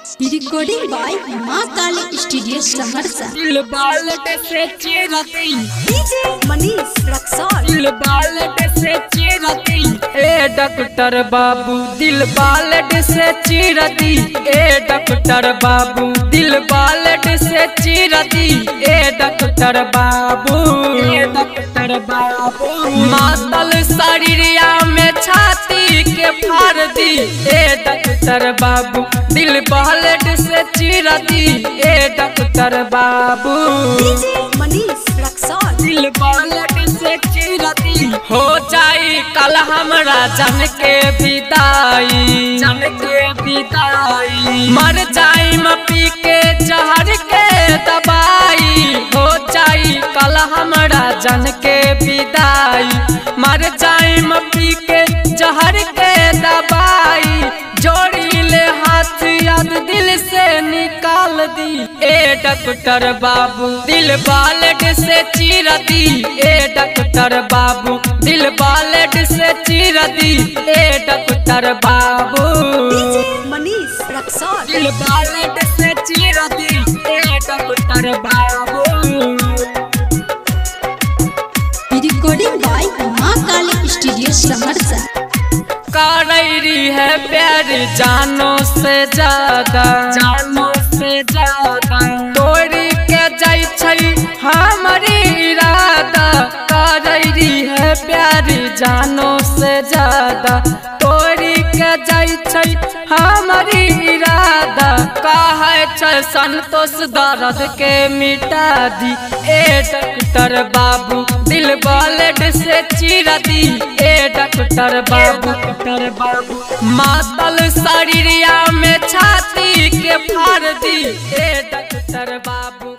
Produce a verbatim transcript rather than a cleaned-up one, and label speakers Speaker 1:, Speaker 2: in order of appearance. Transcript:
Speaker 1: Recording by Maa Kali studio Saharsa.
Speaker 2: दिल बालट से चिरती
Speaker 1: डीजे मनीष रक्सौल।
Speaker 2: दिल बालट से चिरती ए डॉक्टर बाबू दिल बालट से चिरती ए डॉक्टर बाबू दिल बालट से चिरती ए डॉक्टर बाबू ए डॉक्टर बाबू मातल शरीरिया में छाती के फाड़ दी ए डॉक्टर बाबू दिल बालट से चिरती ए डॉक्टर बाबू
Speaker 1: मनीष रक्सौल।
Speaker 2: दिल बालट से चिरती हो जाई कल हमरा जन के विदाई जन के विदाई मर जाई म पी के जहर के दवाई हो जाई कल हमरा जन के विदाई मर जाई म पी के जहर के दवाई जोड़ी ले हाथ याद दिल से निकाल दी ए डॉक्टर बाबू दिल बालट से चिरती ए डॉक्टर बाबू दिल बालट से चिरती ए डॉक्टर बाबू
Speaker 1: मनीष रक्सौल।
Speaker 2: दिल बालट से चिरती ए डॉक्टर बाबू
Speaker 1: recording by Maa Kali studio Saharsa.
Speaker 2: करैरी है प्यार जानो से ज्यादा जानो से ज्यादा तोड़ी के जाई छै हमारी इरादा करैरी है प्यार जानो से ज्यादा तोड़ी के जाई छै हमारी इरादा कहे छै संतोष दर्द के मिटा दी ए डॉक्टर बाबू दिल बालट से चिरती ए डॉक्टर बाबू डॉक्टर बाबू मातल शरीरिया में छाती के फाड़ दी ए डॉक्टर बाबू।